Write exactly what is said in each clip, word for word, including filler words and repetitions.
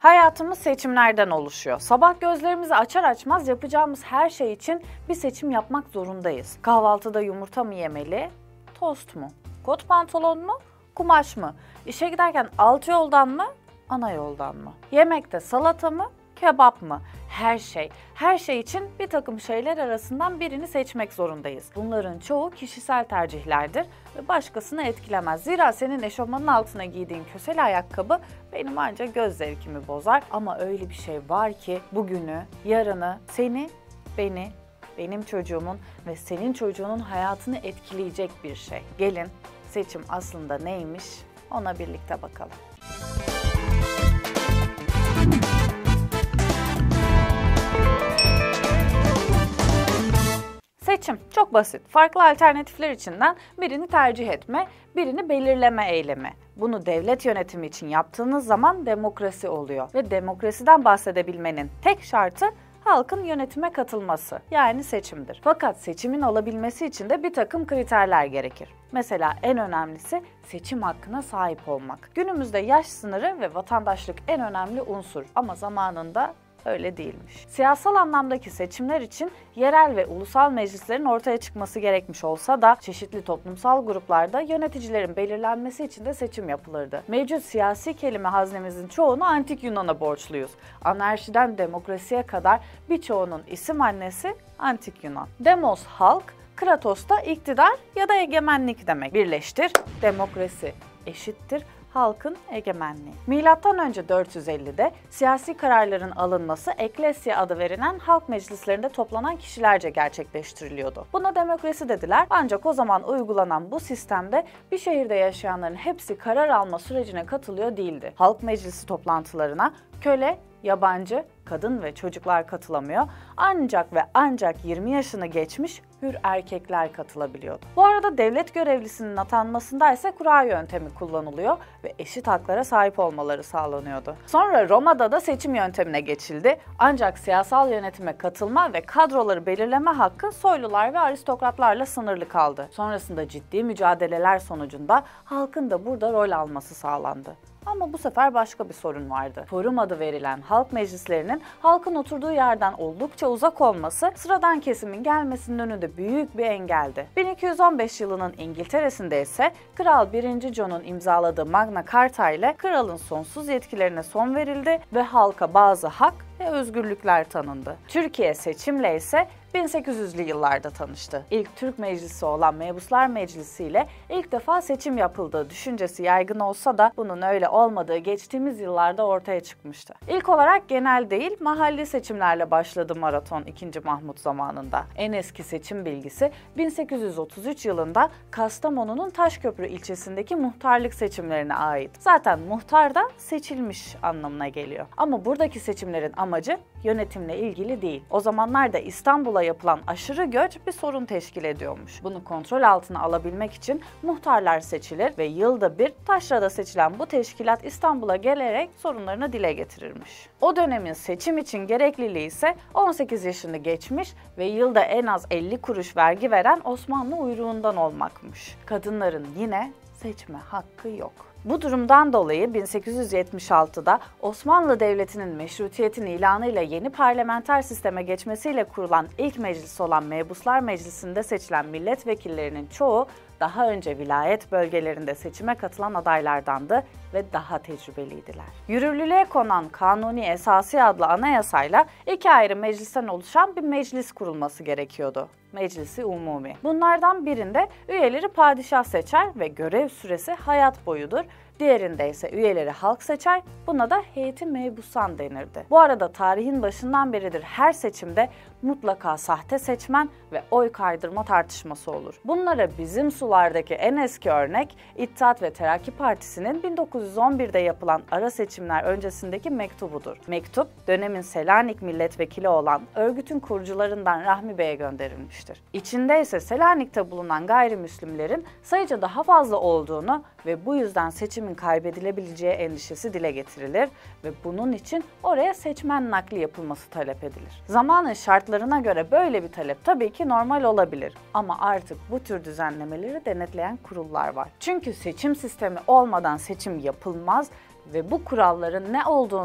Hayatımız seçimlerden oluşuyor. Sabah gözlerimizi açar açmaz yapacağımız her şey için bir seçim yapmak zorundayız. Kahvaltıda yumurta mı yemeli, tost mu? Kot pantolon mu, kumaş mı? İşe giderken alt yoldan mı, ana yoldan mı? Yemekte salata mı, kebap mı? Her şey, her şey için bir takım şeyler arasından birini seçmek zorundayız. Bunların çoğu kişisel tercihlerdir ve başkasını etkilemez. Zira senin eşofmanın altına giydiğin kösele ayakkabı benim ancak göz zevkimi bozar. Ama öyle bir şey var ki bugünü, yarını, seni, beni, benim çocuğumun ve senin çocuğunun hayatını etkileyecek bir şey. Gelin seçim aslında neymiş ona birlikte bakalım. Seçim çok basit. Farklı alternatifler içinden birini tercih etme, birini belirleme eylemi. Bunu devlet yönetimi için yaptığınız zaman demokrasi oluyor ve demokrasiden bahsedebilmenin tek şartı halkın yönetime katılması, yani seçimdir. Fakat seçimin olabilmesi için de bir takım kriterler gerekir. Mesela en önemlisi seçim hakkına sahip olmak. Günümüzde yaş sınırı ve vatandaşlık en önemli unsur ama zamanında öyle değilmiş. Siyasal anlamdaki seçimler için yerel ve ulusal meclislerin ortaya çıkması gerekmiş olsa da çeşitli toplumsal gruplarda yöneticilerin belirlenmesi için de seçim yapılırdı. Mevcut siyasi kelime haznemizin çoğunu Antik Yunan'a borçluyuz. Anarşiden demokrasiye kadar birçoğunun isim annesi Antik Yunan. Demos halk, kratos da iktidar ya da egemenlik demek. Birleştir, demokrasi eşittir halkın egemenliği. Milattan önce dört yüz ellide siyasi kararların alınması Eklesya adı verilen halk meclislerinde toplanan kişilerce gerçekleştiriliyordu. Buna demokrasi dediler ancak o zaman uygulanan bu sistemde bir şehirde yaşayanların hepsi karar alma sürecine katılıyor değildi. Halk meclisi toplantılarına köle, yabancı, kadın ve çocuklar katılamıyor. Ancak ve ancak yirmi yaşını geçmiş hür erkekler katılabiliyordu. Bu arada devlet görevlisinin atanmasında ise kura yöntemi kullanılıyor ve eşit haklara sahip olmaları sağlanıyordu. Sonra Roma'da da seçim yöntemine geçildi. Ancak siyasal yönetime katılma ve kadroları belirleme hakkı soylular ve aristokratlarla sınırlı kaldı. Sonrasında ciddi mücadeleler sonucunda halkın da burada rol alması sağlandı. Ama bu sefer başka bir sorun vardı. Forum adı verilen halk meclislerinin halkın oturduğu yerden oldukça uzak olması sıradan kesimin gelmesinin önünde büyük bir engeldi. bin iki yüz on beş yılının İngiltere'sinde ise Kral birinci John'un imzaladığı Magna Carta ile kralın sonsuz yetkilerine son verildi ve halka bazı hak ve özgürlükler tanındı. Türkiye seçimle ise bin sekiz yüzlü yıllarda tanıştı. İlk Türk meclisi olan Mebuslar Meclisi ile ilk defa seçim yapıldığı düşüncesi yaygın olsa da bunun öyle olmadığı geçtiğimiz yıllarda ortaya çıkmıştı. İlk olarak genel değil, mahalli seçimlerle başladı maraton ikinci. Mahmut zamanında. En eski seçim bilgisi bin sekiz yüz otuz üç yılında Kastamonu'nun Taşköprü ilçesindeki muhtarlık seçimlerine ait. Zaten muhtar da seçilmiş anlamına geliyor. Ama buradaki seçimlerin amacı yönetimle ilgili değil. O zamanlarda İstanbul'a yapılan aşırı göç bir sorun teşkil ediyormuş. Bunu kontrol altına alabilmek için muhtarlar seçilir ve yılda bir taşrada seçilen bu teşkilat İstanbul'a gelerek sorunlarını dile getirirmiş. O dönemin seçim için gerekliliği ise on sekiz yaşını geçmiş ve yılda en az elli kuruş vergi veren Osmanlı uyruğundan olmakmış. Kadınların yine seçme hakkı yok. Bu durumdan dolayı bin sekiz yüz yetmiş altıda Osmanlı Devleti'nin meşrutiyetini ilanıyla yeni parlamenter sisteme geçmesiyle kurulan ilk meclis olan Mebuslar Meclisi'nde seçilen milletvekillerinin çoğu daha önce vilayet bölgelerinde seçime katılan adaylardandı ve daha tecrübeliydiler. Yürürlülüğe konan Kanuni Esası adlı anayasayla iki ayrı meclisten oluşan bir meclis kurulması gerekiyordu. Meclisi Umumi. Bunlardan birinde üyeleri padişah seçer ve görev süresi hayat boyudur. Diğerinde ise üyeleri halk seçer, buna da heyeti mebusan denirdi. Bu arada tarihin başından beridir her seçimde mutlaka sahte seçmen ve oy kaydırma tartışması olur. Bunlara bizim sulardaki en eski örnek İttihat ve Terakki Partisi'nin bin dokuz yüz on birde yapılan ara seçimler öncesindeki mektubudur. Mektup, dönemin Selanik milletvekili olan örgütün kurucularından Rahmi Bey'e gönderilmiştir. İçinde ise Selanik'te bulunan gayrimüslimlerin sayıca daha fazla olduğunu ve bu yüzden seçimin kaybedilebileceği endişesi dile getirilir ve bunun için oraya seçmen nakli yapılması talep edilir. Zamanın şartlarına göre böyle bir talep tabii ki normal olabilir ama artık bu tür düzenlemeleri denetleyen kurullar var. Çünkü seçim sistemi olmadan seçim yapılmaz ve bu kuralların ne olduğunu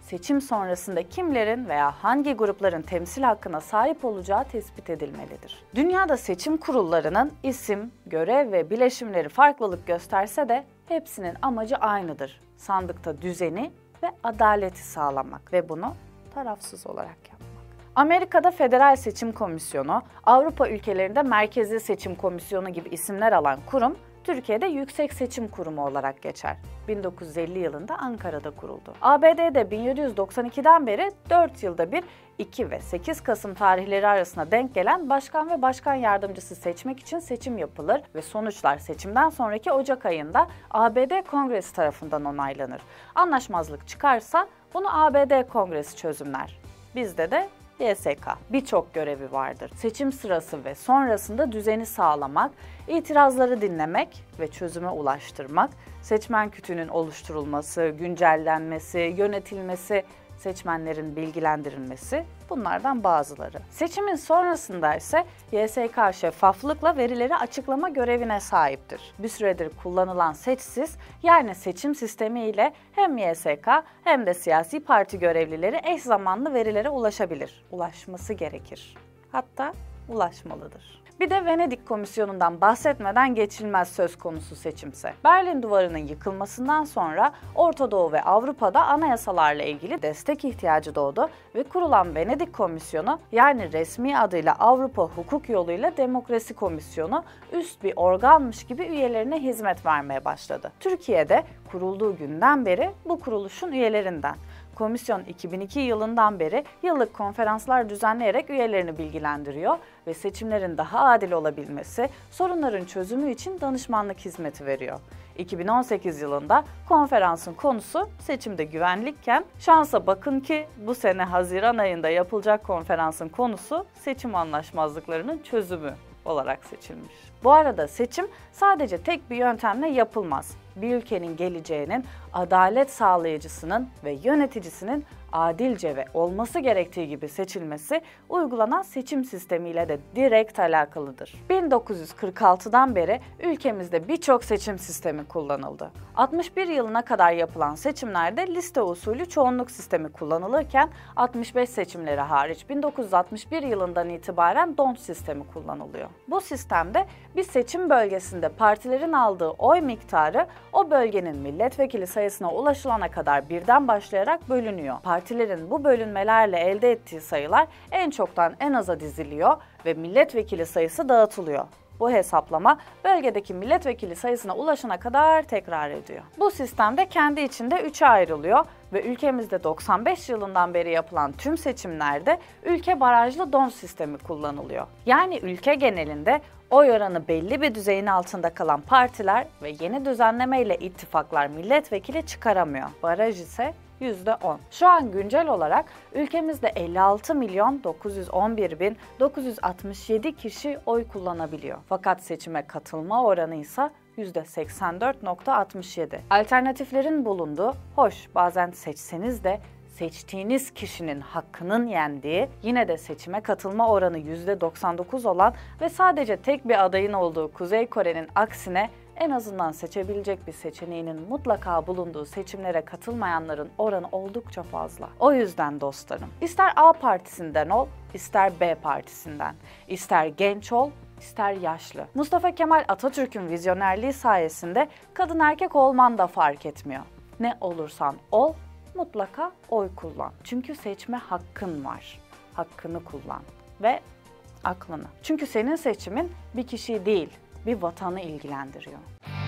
seçim sonrasında kimlerin veya hangi grupların temsil hakkına sahip olacağı tespit edilmelidir. Dünyada seçim kurullarının isim, görev ve bileşimleri farklılık gösterse de hepsinin amacı aynıdır. Sandıkta düzeni ve adaleti sağlamak ve bunu tarafsız olarak yapmak. Amerika'da Federal Seçim Komisyonu, Avrupa ülkelerinde Merkezi Seçim Komisyonu gibi isimler alan kurum, Türkiye'de Yüksek Seçim Kurumu olarak geçer. bin dokuz yüz elli yılında Ankara'da kuruldu. A B D'de bin yedi yüz doksan ikiden beri dört yılda bir iki ve sekiz Kasım tarihleri arasında denk gelen başkan ve başkan yardımcısı seçmek için seçim yapılır ve sonuçlar seçimden sonraki Ocak ayında A B D Kongresi tarafından onaylanır. Anlaşmazlık çıkarsa bunu A B D Kongresi çözümler. Bizde de Y S K. Birçok görevi vardır. Seçim sırası ve sonrasında düzeni sağlamak, itirazları dinlemek ve çözüme ulaştırmak, seçmen kütüğünün oluşturulması, güncellenmesi, yönetilmesi, seçmenlerin bilgilendirilmesi bunlardan bazıları. Seçimin sonrasında ise Y S K şeffaflıkla verileri açıklama görevine sahiptir. Bir süredir kullanılan seçsiz yani seçim sistemi ile hem Y S K hem de siyasi parti görevlileri eş zamanlı verilere ulaşabilir. Ulaşması gerekir. Hatta ulaşmalıdır. Bir de Venedik Komisyonu'ndan bahsetmeden geçilmez söz konusu seçimse. Berlin Duvarı'nın yıkılmasından sonra Orta Doğu ve Avrupa'da anayasalarla ilgili destek ihtiyacı doğdu ve kurulan Venedik Komisyonu yani resmi adıyla Avrupa Hukuk Yoluyla Demokrasi Komisyonu üst bir organmış gibi üyelerine hizmet vermeye başladı. Türkiye'de kurulduğu günden beri bu kuruluşun üyelerinden. Komisyon iki bin iki yılından beri yıllık konferanslar düzenleyerek üyelerini bilgilendiriyor ve seçimlerin daha adil olabilmesi, sorunların çözümü için danışmanlık hizmeti veriyor. iki bin on sekiz yılında konferansın konusu seçimde güvenlikken, şansa bakın ki bu sene Haziran ayında yapılacak konferansın konusu seçim anlaşmazlıklarının çözümü olarak seçilmiş. Bu arada seçim sadece tek bir yöntemle yapılmaz. Bir ülkenin geleceğinin adalet sağlayıcısının ve yöneticisinin adilce ve olması gerektiği gibi seçilmesi uygulanan seçim sistemiyle de direkt alakalıdır. bin dokuz yüz kırk altıdan beri ülkemizde birçok seçim sistemi kullanıldı. altmış bir yılına kadar yapılan seçimlerde liste usulü çoğunluk sistemi kullanılırken altmış beş seçimleri hariç bin dokuz yüz altmış bir yılından itibaren D'Hondt sistemi kullanılıyor. Bu sistemde bir seçim bölgesinde partilerin aldığı oy miktarı o bölgenin milletvekili sayısına ulaşılana kadar birden başlayarak bölünüyor. Partilerin bu bölünmelerle elde ettiği sayılar en çoktan en aza diziliyor ve milletvekili sayısı dağıtılıyor. Bu hesaplama bölgedeki milletvekili sayısına ulaşana kadar tekrar ediyor. Bu sistemde kendi içinde üçe ayrılıyor ve ülkemizde doksan beş yılından beri yapılan tüm seçimlerde ülke barajlı D'Hondt sistemi kullanılıyor. Yani ülke genelinde oy oranı belli bir düzeyin altında kalan partiler ve yeni düzenlemeyle ittifaklar milletvekili çıkaramıyor. Baraj ise yüzde on. Şu an güncel olarak ülkemizde elli altı milyon dokuz yüz on bir bin dokuz yüz altmış yedi kişi oy kullanabiliyor. Fakat seçime katılma oranı ise yüzde seksen dört virgül altmış yedi. Alternatiflerin bulunduğu, hoş bazen seçseniz de seçtiğiniz kişinin hakkının yendiği, yine de seçime katılma oranı yüzde doksan dokuz olan ve sadece tek bir adayın olduğu Kuzey Kore'nin aksine en azından seçebilecek bir seçeneğinin mutlaka bulunduğu seçimlere katılmayanların oranı oldukça fazla. O yüzden dostlarım, ister A partisinden ol, ister B partisinden, ister genç ol, ister yaşlı. Mustafa Kemal Atatürk'ün vizyonerliği sayesinde kadın erkek olman da fark etmiyor. Ne olursan ol, mutlaka oy kullan. Çünkü seçme hakkın var. Hakkını kullan ve aklını. Çünkü senin seçimin bir kişiyi değil, bir vatanı ilgilendiriyor.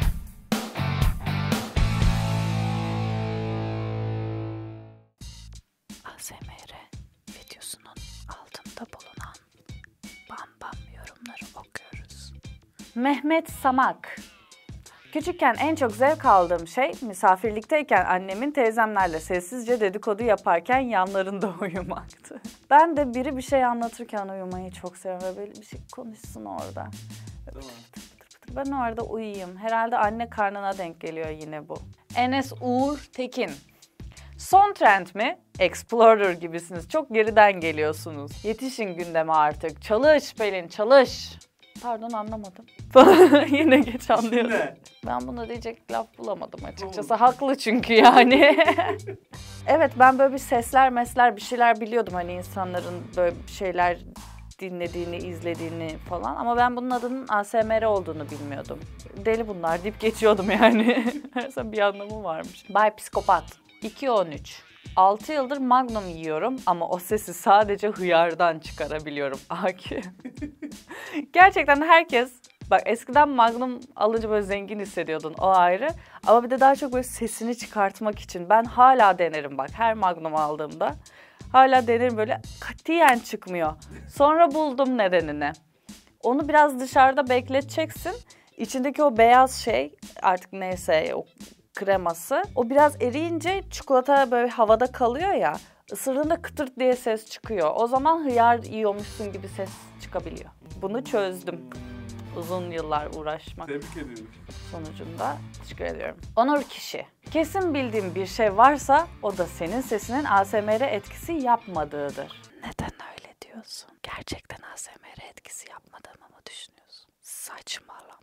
A S M R videosunun altında bulunan bam bam yorumları okuyoruz. Mehmet Samak. Küçükken en çok zevk aldığım şey misafirlikteyken annemin teyzemlerle sessizce dedikodu yaparken yanlarında uyumaktı. Ben de biri bir şey anlatırken uyumayı çok seviyorum. Böyle bir şey konuşsun orada. Ben orada uyuyayım. Herhalde anne karnına denk geliyor yine bu. Enes Uğur Tekin. Son trend mi? Explorer gibisiniz. Çok geriden geliyorsunuz. Yetişin gündeme artık. Çalış Pelin, çalış. Pardon anlamadım. Yine geç anlıyorum. Ne? Ben buna diyecek laf bulamadım açıkçası. Haklı çünkü yani. Evet ben böyle bir sesler mesler bir şeyler biliyordum hani insanların böyle şeyler dinlediğini, izlediğini falan. Ama ben bunun adının A S M R olduğunu bilmiyordum. Deli bunlar deyip geçiyordum yani. Meğerse bir anlamı varmış. Bay Psikopat. iki on üç. altı yıldır Magnum yiyorum ama o sesi sadece hıyardan çıkarabiliyorum. A Q. Gerçekten herkes, bak eskiden Magnum alınca böyle zengin hissediyordun, o ayrı. Ama bir de daha çok böyle sesini çıkartmak için. Ben hala denerim bak her Magnum aldığımda. Hala denerim böyle katiyen çıkmıyor. Sonra buldum nedenini. Onu biraz dışarıda bekleteceksin. İçindeki o beyaz şey artık neyse o kreması. O biraz eriyince çikolata böyle havada kalıyor ya. Isırdığında kıtırt diye ses çıkıyor. O zaman hıyar yiyormuşsun gibi ses çıkabiliyor. Bunu çözdüm. Uzun yıllar uğraşmak Tebrik ediyorum. sonucunda. Teşekkür ediyorum. Onur kişi. Kesin bildiğim bir şey varsa o da senin sesinin A S M R etkisi yapmadığıdır. Neden öyle diyorsun? Gerçekten A S M R etkisi yapmadığımı mı düşünüyorsun? Saçmalama.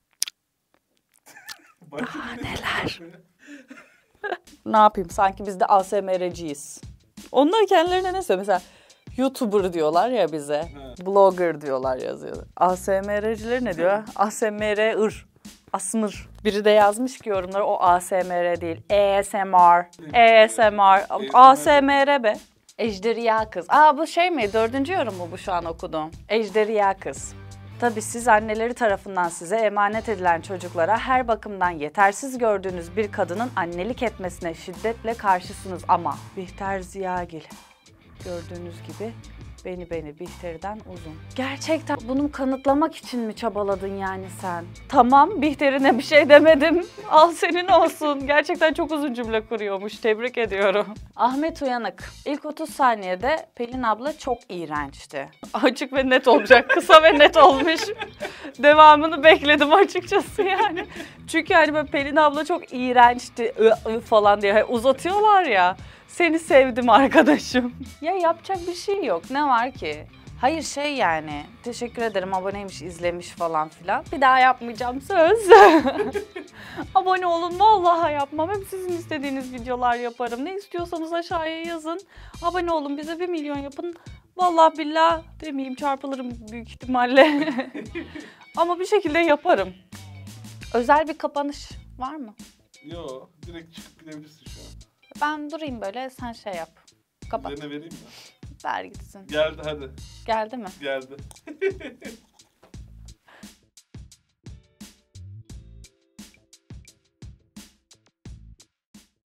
Daha neler? Ne yapayım? Sanki biz de A S M R'ciyiz. Onlar kendilerine ne söylüyor? Mesela YouTuber diyorlar ya bize. He. Blogger diyorlar yazıyor. A S M R'cileri ne diyor? A S M R-ır. Asmır. Biri de yazmış ki yorumlara o A S M R değil. A S M R. A S M R. A S M R be. Ejderha kız. Aa bu şey mi? Dördüncü yorum mu bu şu an okuduğum? Ejderha kız. Tabii siz anneleri tarafından size emanet edilen çocuklara her bakımdan yetersiz gördüğünüz bir kadının annelik etmesine şiddetle karşısınız ama Bihter Ziyagil gördüğünüz gibi beni beni Bihter'den uzun. Gerçekten bunu kanıtlamak için mi çabaladın yani sen? Tamam Bihter'ine bir şey demedim. Al senin olsun. Gerçekten çok uzun cümle kuruyormuş. Tebrik ediyorum. Ahmet Uyanık. İlk otuz saniyede Pelin abla çok iğrençti. Açık ve net olacak. Kısa ve net olmuş. Devamını bekledim açıkçası yani. Çünkü hani böyle Pelin abla çok iğrençti ı, ı falan diye uzatıyorlar ya. Seni sevdim arkadaşım. Ya yapacak bir şey yok. Ne var ki? Hayır şey yani. Teşekkür ederim aboneymiş, izlemiş falan filan. Bir daha yapmayacağım söz. Abone olun vallahi yapmam. Hep sizin istediğiniz videolar yaparım. Ne istiyorsanız aşağıya yazın. Abone olun bize bir milyon yapın. Vallahi billah demeyeyim çarpılırım büyük ihtimalle. Ama bir şekilde yaparım. Özel bir kapanış var mı? Yo, direkt çıkıp gidebilirsin şu an. Ben durayım böyle, sen şey yap. Kapat. Üzerine vereyim mi? Ver gitsin. Geldi hadi. Geldi mi? Geldi.